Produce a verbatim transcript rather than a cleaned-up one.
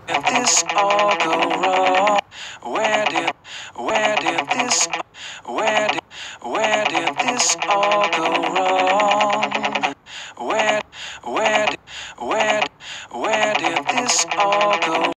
did this all go wrong? Where did, where did this, where did, where did this all go wrong?